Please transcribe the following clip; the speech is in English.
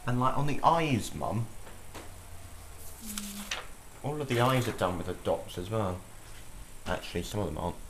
And like on the eyes, Mum, all of the eyes are done with the dots as well. Actually, some of them aren't.